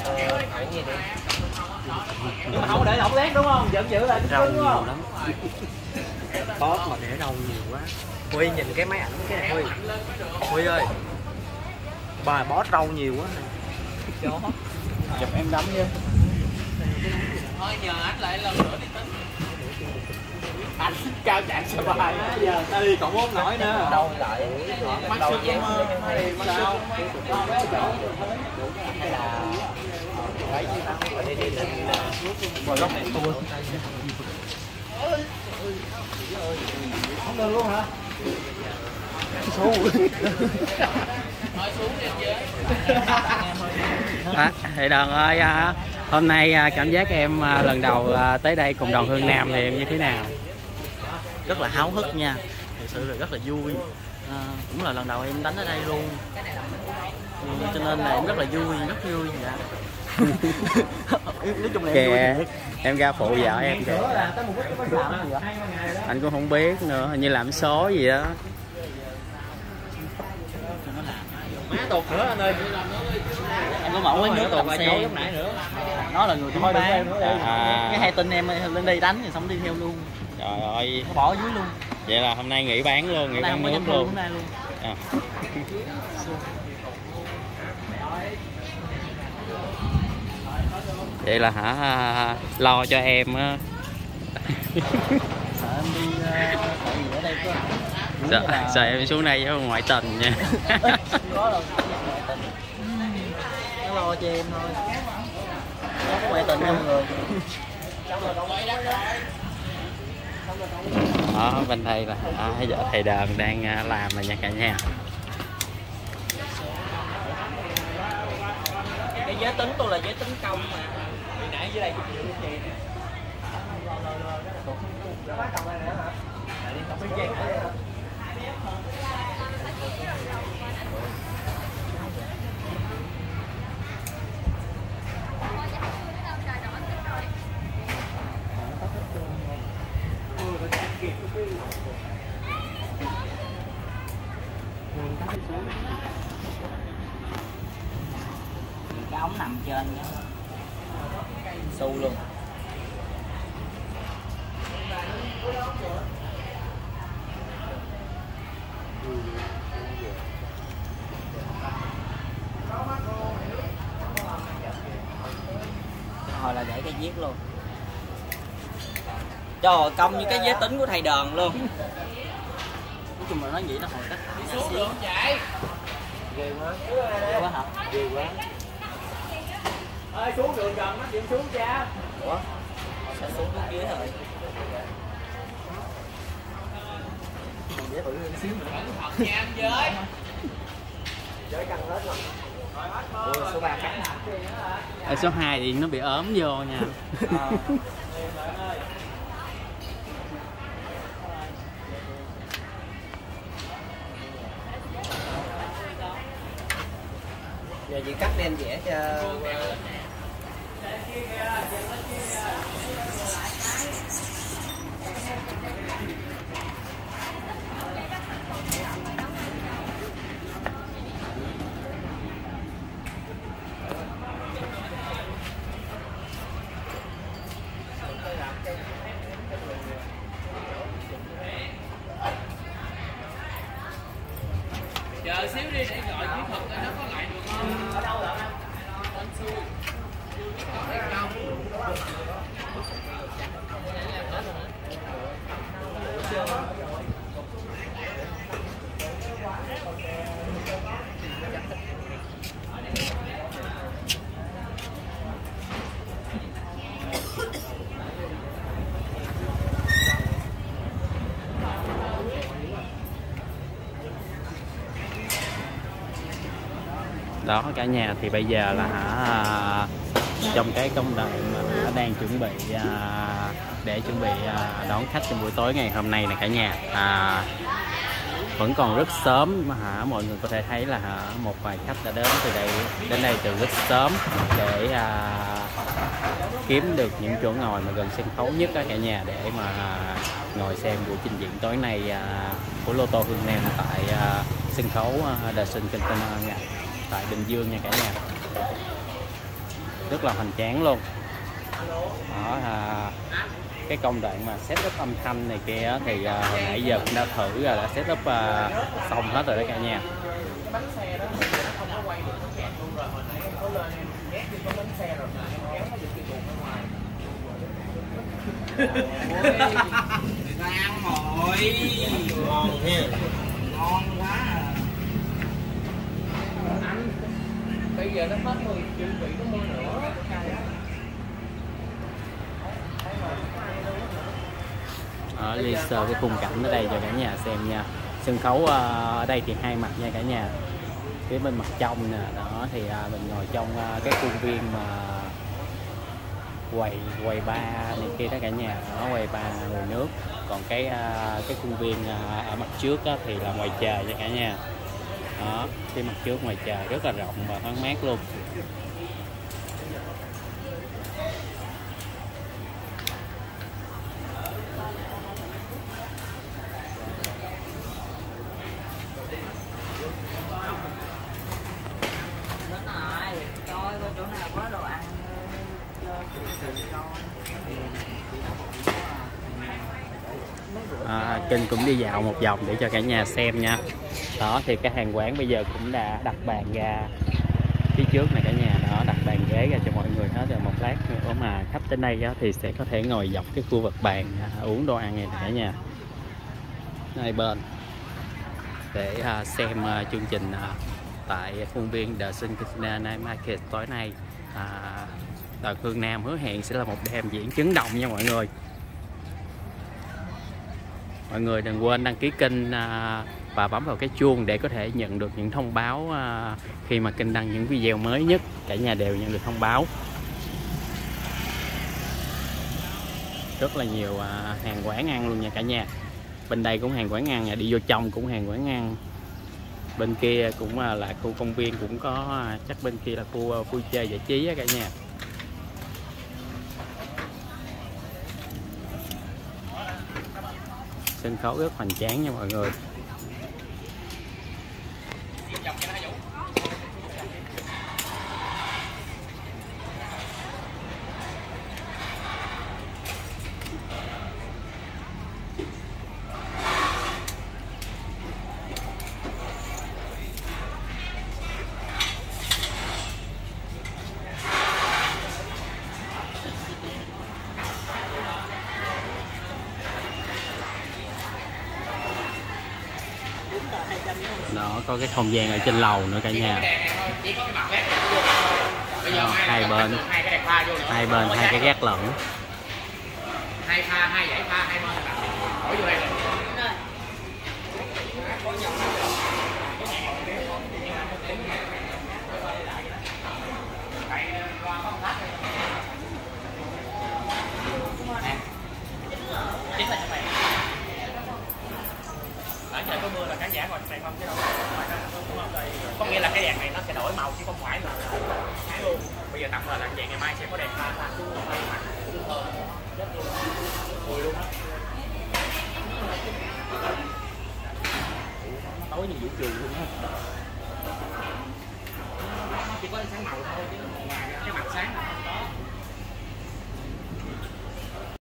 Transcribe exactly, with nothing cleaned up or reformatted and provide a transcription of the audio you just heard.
Nhưng mà không để lỏng lét đúng không? Vẫn giữ lại rau đúng nhiều không? lắm. Bót mà để rau nhiều quá. Huy nhìn cái máy ảnh cái này Huy. Huy ơi. Bà bót rau nhiều quá này. Chó. Chụp em đấm chứ. Thôi nhờ anh lại lần nữa đi tính. Anh cao chạy sờ bài giờ ta đi còn bốn nổi nữa. Đâu lại. Mắt sưng thì sao? Đấy chứ tao đi đi lên bò lóc này tua. Không được luôn hả? Số. À, thì Đờn ơi, à, hôm nay à, cảm giác em à, lần đầu à, tới đây cùng đoàn Hương Nam thì em như thế nào? Rất là háo hức nha, thực sự là rất là vui, à, cũng là lần đầu em đánh ở đây luôn, ừ, cho nên là em rất là vui, rất vui dạ. Nói chung là em Kìa, vui. em ra phụ vợ em kìa. Anh cũng không biết nữa, hình như làm số gì đó. Má tuột nữa anh ơi. Em có mẫu quán nước đạp xe lúc nãy nữa. nó là người Thôi bán được rồi, nữa À, cái hai tin em lên đây đánh thì xong đi theo luôn, trời ơi, nó bỏ ở dưới luôn. vậy là hôm nay nghỉ bán luôn, nghỉ Hôm nay bán không có nước doanh thu luôn. hôm nay luôn. À. Vậy là hả, lo cho em á. Sợ em đi uh, tại vì ở đây có Sợ, là... sợ em xuống đây với ngoại tình nha. có đâu ngoại tình, nó lo cho em thôi, nó có ngoại tình không người. Đó, bên đây là à, vợ thầy Đờn đang làm rồi nha cả nhà. Cái giới tính tôi là giới tính công mà. Hồi nãy dưới đây Cái ống nằm trên đó xu luôn. Hồi là để cái viết luôn. Trời ơi, công như cái giới tính của thầy Đờn luôn. Nói chung là nói vậy nó hồi cách xíu. ghê quá. Ghê quá hả? Ghê quá. Ơi xuống đường gần nó chịu xuống cha. Ủa? Sẽ xuống dưới kia rồi. Dễ bự hơn xíu nữa. Thật nha anh với. Giới căng hết rồi. Ủa, số ba căng. Ở số hai thì nó bị ốm vô nha. À. Giờ chị cắt đen vẽ cho Chờ xíu đi để gọi kỹ thuật coi nó có lại được không? Ở đâu rồi anh? Anh xuôi. Đó cả nhà, thì bây giờ là hả, trong cái công đoạn mà hả, đang chuẩn bị à, để chuẩn bị à, đón khách trong buổi tối ngày hôm nay này cả nhà. À, vẫn còn rất sớm mà hả, mọi người có thể thấy là hả, một vài khách đã đến từ đây đến đây từ rất sớm để à, kiếm được những chỗ ngồi mà gần sân khấu nhất đó cả nhà, để mà à, ngồi xem buổi trình diễn tối nay à, của Lô Tô Hương Nam tại à, sân khấu à, The Sun Container nha, tại Bình Dương nha cả nhà. rất là hoành tráng luôn. Đó, à, cái công đoạn mà setup âm thanh này kia thì à, hồi nãy giờ cũng đã thử rồi, đã setup à, xong hết rồi đó cả nhà. Người ta ăn rồi, ngon ha, ngon quá à. Anh bây giờ nó hết mười chuẩn bị có mua nữa. Ở liên sơ cái khung cảnh ở đây cho cả nhà xem nha. Sân khấu ở đây thì hai mặt nha cả nhà. Phía bên mặt trong nè, đó thì mình ngồi trong cái khuôn viên mà quầy quầy bar này kia đó cả nhà, nó quầy bar ngồi nước. Còn cái cái khuôn viên ở mặt trước đó thì là ngoài trời nha cả nhà. Đó, cái mặt trước ngoài trời rất là rộng và thoáng mát luôn. À, Kinh cũng đi dạo một vòng để cho cả nhà xem nha. Đó thì cái hàng quán bây giờ cũng đã đặt bàn ra phía trước này cả nhà. Đó, đặt bàn ghế ra cho mọi người hết rồi. Một lát nữa mà khách đến đây đó, thì sẽ có thể ngồi dọc cái khu vực bàn à, uống đồ ăn này cả nhà. Hai bên để à, xem à, chương trình à, tại khuôn viên The Sun Casino Night Market tối nay. à, Đoàn Phương Nam hứa hẹn sẽ là một đêm diễn chấn động nha mọi người. Mọi người đừng quên đăng ký kênh và bấm vào cái chuông để có thể nhận được những thông báo khi mà kênh đăng những video mới nhất. Cả nhà đều nhận được thông báo. Rất là nhiều hàng quán ăn luôn nha cả nhà. Bên đây cũng hàng quán ăn, đi vô trong cũng hàng quán ăn. Bên kia cũng là khu công viên, cũng có, chắc bên kia là khu vui chơi giải trí á cả nhà. Sân khấu rất hoành tráng nha mọi người. Đó, có cái không gian ở trên lầu nữa cả nhà. Đó, hai bên hai bên hai cái gác lửng. Hai pha, hai dãy pha, hai bên bỏ vô đây rồi. Ở trời có mưa là khán giả còn này không chứ đâu. Có nghĩa là cái đèn này nó sẽ đổi màu chứ không phải là sáng luôn. Bây giờ tạm thời là vậy, ngày mai sẽ có đèn pha pha xuống pha mặt cũng thơm rất luôn. Mùi luôn á. Tối như vũ trường luôn á. Chỉ có ánh sáng màu thôi chứ ngoài cái mặt sáng là không có.